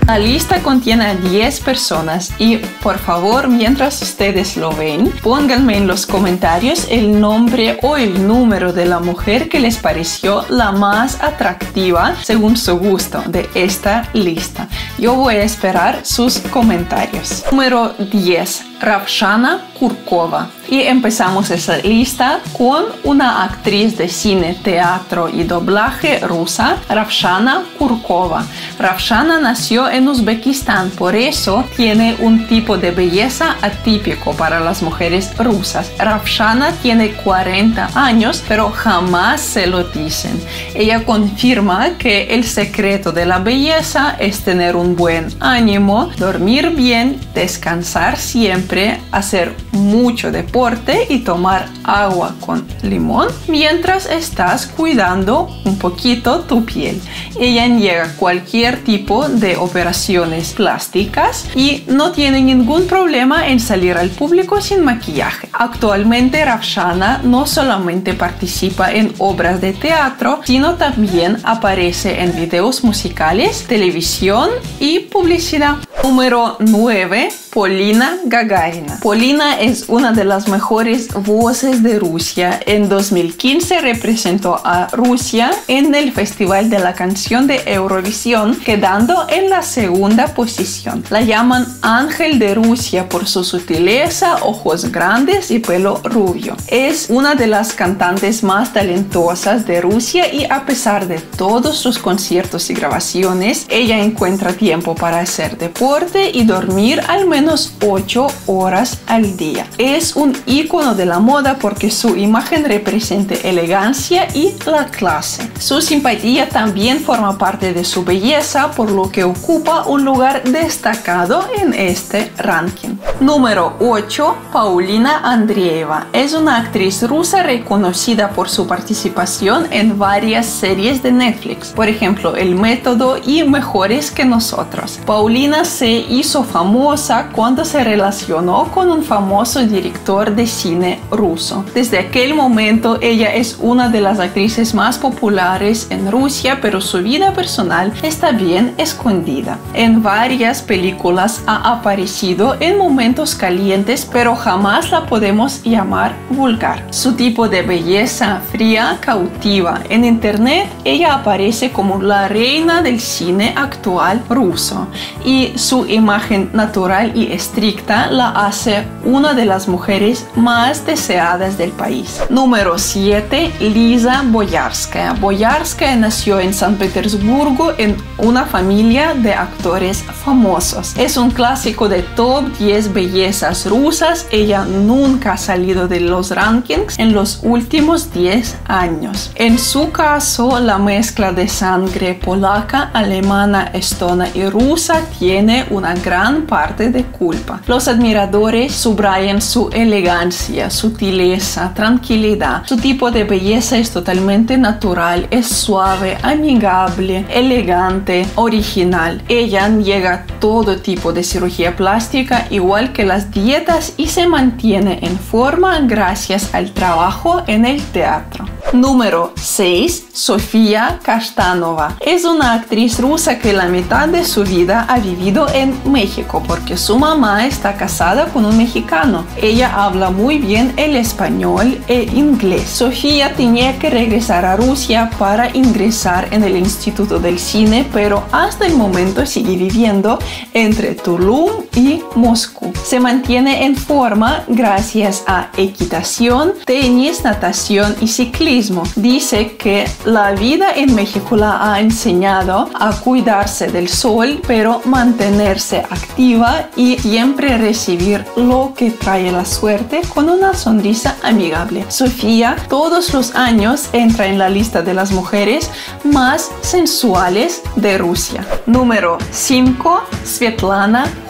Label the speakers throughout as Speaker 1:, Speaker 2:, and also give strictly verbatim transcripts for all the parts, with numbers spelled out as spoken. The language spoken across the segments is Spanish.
Speaker 1: La lista contiene a diez personas y, por favor, mientras ustedes lo ven, pónganme en los comentarios el nombre o el número de la mujer que les pareció la más atractiva según su gusto de esta lista. Yo voy a esperar sus comentarios. Número diez. Ravshana Kurkova. Y empezamos esa lista con una actriz de cine, teatro y doblaje rusa, Ravshana Kurkova. Ravshana nació en Uzbekistán, por eso tiene un tipo de belleza atípico para las mujeres rusas. Ravshana tiene cuarenta años, pero jamás se lo dicen. Ella confirma que el secreto de la belleza es tener un buen ánimo, dormir bien, descansar siempre, hacer mucho deporte y tomar agua con limón mientras estás cuidando un poquito tu piel. Ella niega cualquier tipo de operaciones plásticas y no tiene ningún problema en salir al público sin maquillaje. Actualmente Ravshana no solamente participa en obras de teatro, sino también aparece en videos musicales, televisión y publicidad. Número nueve. Polina Gagarina. Polina es una de las mejores voces de Rusia. En dos mil quince representó a Rusia en el Festival de la Canción de Eurovisión, quedando en la segunda posición. La llaman Ángel de Rusia por su sutileza, ojos grandes y pelo rubio. Es una de las cantantes más talentosas de Rusia y a pesar de todos sus conciertos y grabaciones, ella encuentra tiempo para hacer deporte y dormir al menos ocho horas al día. Es un ícono de la moda porque su imagen representa elegancia y la clase. Su simpatía también forma parte de su belleza, por lo que ocupa un lugar destacado en este ranking. Número ocho. Paulina Andreeva. Es una actriz rusa reconocida por su participación en varias series de Netflix, por ejemplo, El Método y Mejores que Nosotros. Paulina se hizo famosa cuando se relacionó con un famoso director de cine ruso. Desde aquel momento ella es una de las actrices más populares en Rusia, pero su vida personal está bien escondida. En varias películas ha aparecido en momentos calientes, pero jamás la podemos llamar vulgar. Su tipo de belleza fría cautiva. En internet ella aparece como la reina del cine actual ruso y su imagen natural y estricta la hace una de las mujeres más deseadas del país. Número siete. Lisa Boyarskaya. Boyarskaya nació en San Petersburgo en una familia de actores famosos. Es un clásico de top diez bellezas rusas. Ella nunca ha salido de los rankings en los últimos diez años. En su caso, la mezcla de sangre polaca, alemana, estona y rusa tiene una gran parte de culpa. Los admiradores subrayan su elegancia, sutileza, tranquilidad. Su tipo de belleza es totalmente natural, es suave, amigable, elegante, original. Ella niega todo tipo de cirugía plástica, igual que las dietas, y se mantiene en forma gracias al trabajo en el teatro. Número seis. Sofía Kashtanova. Es una actriz rusa que la mitad de su vida ha vivido en México porque su mamá está casada con un mexicano. Ella habla muy bien el español e inglés. Sofía tenía que regresar a Rusia para ingresar en el Instituto del Cine, pero hasta el momento sigue viviendo entre Tulum y Moscú. Se mantiene en forma gracias a equitación, tenis, natación y ciclismo. Dice que la vida en México la ha enseñado a cuidarse del sol, pero mantenerse activa y siempre recibir lo que trae la suerte con una sonrisa amigable. Sofía todos los años entra en la lista de las mujeres más sensuales de Rusia. Número cinco. Svetlana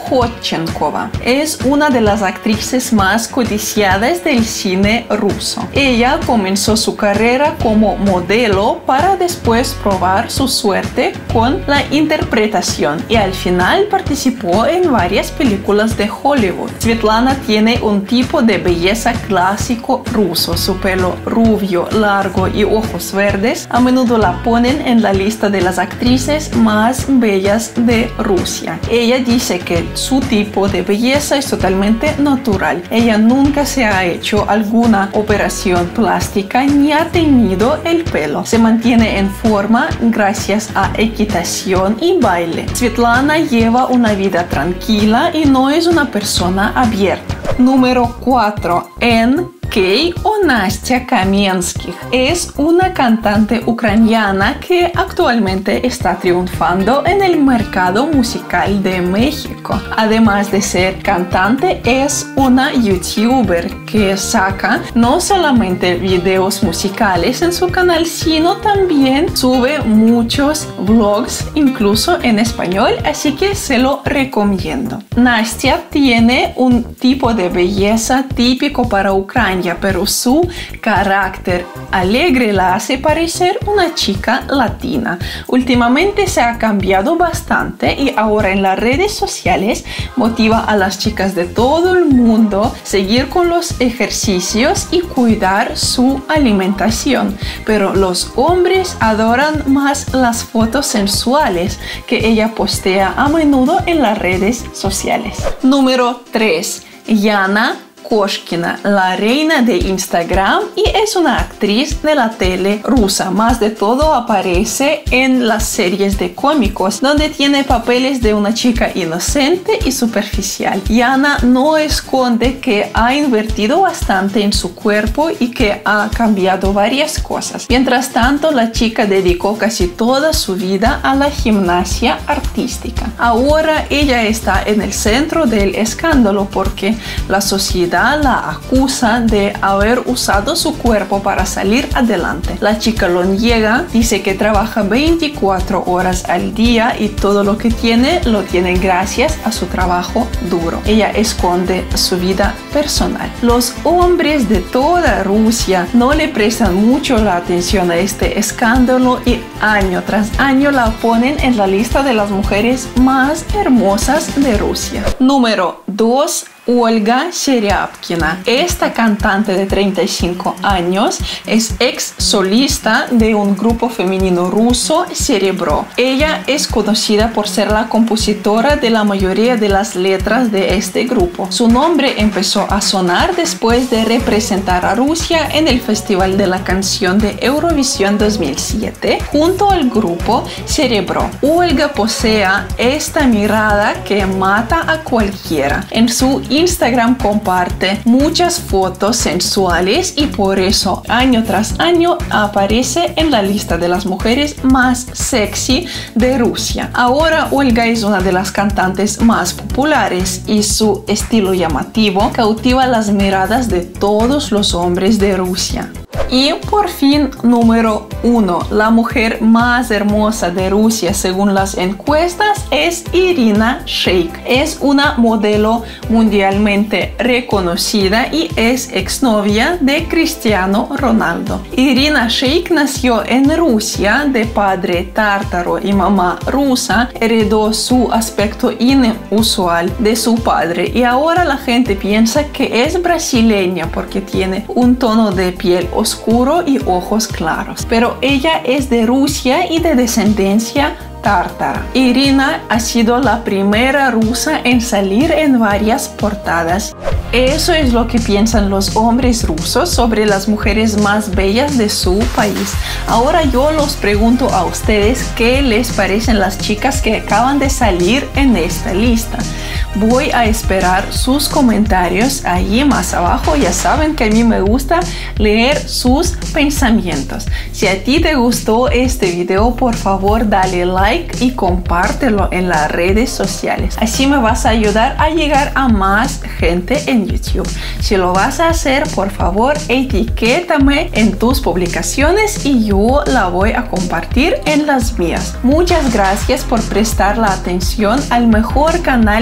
Speaker 1: Rodchenkova. Es una de las actrices más codiciadas del cine ruso. Ella comenzó su carrera como modelo para después probar su suerte con la interpretación y al final participó en varias películas de Hollywood. Svetlana tiene un tipo de belleza clásico ruso. Su pelo rubio, largo y ojos verdes a menudo la ponen en la lista de las actrices más bellas de Rusia. Ella dice que su tipo de belleza es totalmente natural. Ella nunca se ha hecho alguna operación plástica ni ha teñido el pelo. Se mantiene en forma gracias a equitación y baile. Svetlana lleva una vida tranquila y no es una persona abierta. Número cuatro. En Kei o Nastya Kamenskih es una cantante ucraniana que actualmente está triunfando en el mercado musical de México. Además de ser cantante, es una youtuber que saca no solamente videos musicales en su canal, sino también sube muchos vlogs, incluso en español, así que se lo recomiendo. Nastya tiene un tipo de belleza típico para Ucrania, pero su carácter alegre la hace parecer una chica latina. Últimamente se ha cambiado bastante y ahora en las redes sociales motiva a las chicas de todo el mundo a seguir con los ejercicios y cuidar su alimentación. Pero los hombres adoran más las fotos sensuales que ella postea a menudo en las redes sociales. Número tres. Yana Koshkina, la reina de Instagram, y es una actriz de la tele rusa. Más de todo aparece en las series de cómicos, donde tiene papeles de una chica inocente y superficial. Yana no esconde que ha invertido bastante en su cuerpo y que ha cambiado varias cosas. Mientras tanto, la chica dedicó casi toda su vida a la gimnasia artística. Ahora ella está en el centro del escándalo porque la sociedad la acusa de haber usado su cuerpo para salir adelante. La chica lo niega, dice que trabaja veinticuatro horas al día y todo lo que tiene lo tiene gracias a su trabajo duro. Ella esconde su vida personal. Los hombres de toda Rusia no le prestan mucho la atención a este escándalo y año tras año la ponen en la lista de las mujeres más hermosas de Rusia. Número dos. Olga Sheryabkina. Esta cantante de treinta y cinco años es ex solista de un grupo femenino ruso, Cerebro. Ella es conocida por ser la compositora de la mayoría de las letras de este grupo. Su nombre empezó a sonar después de representar a Rusia en el Festival de la Canción de Eurovisión dos mil siete junto al grupo Cerebro. Olga posee esta mirada que mata a cualquiera. En su Instagram comparte muchas fotos sensuales y por eso año tras año aparece en la lista de las mujeres más sexy de Rusia. Ahora Olga es una de las cantantes más populares y su estilo llamativo cautiva las miradas de todos los hombres de Rusia. Y por fin, número uno, la mujer más hermosa de Rusia según las encuestas es Irina Shayk. Es una modelo mundialmente reconocida y es exnovia de Cristiano Ronaldo. Irina Shayk nació en Rusia de padre tártaro y mamá rusa. Heredó su aspecto inusual de su padre y ahora la gente piensa que es brasileña porque tiene un tono de piel oscuro oscuro y ojos claros, pero ella es de Rusia y de descendencia tártara. Irina ha sido la primera rusa en salir en varias portadas. Eso es lo que piensan los hombres rusos sobre las mujeres más bellas de su país. Ahora yo los pregunto a ustedes qué les parecen las chicas que acaban de salir en esta lista. Voy a esperar sus comentarios allí más abajo. Ya saben que a mí me gusta leer sus pensamientos. Si a ti te gustó este video, por favor dale like y compártelo en las redes sociales. Así me vas a ayudar a llegar a más gente en YouTube. Si lo vas a hacer, por favor etiquétame en tus publicaciones y yo la voy a compartir en las mías. Muchas gracias por prestar la atención al mejor canal de YouTube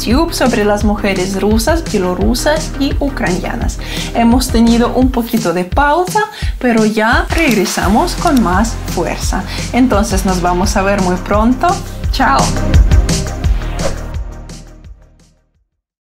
Speaker 1: YouTube sobre las mujeres rusas, bielorrusas y ucranianas. Hemos tenido un poquito de pausa, pero ya regresamos con más fuerza. Entonces nos vamos a ver muy pronto. ¡Chao!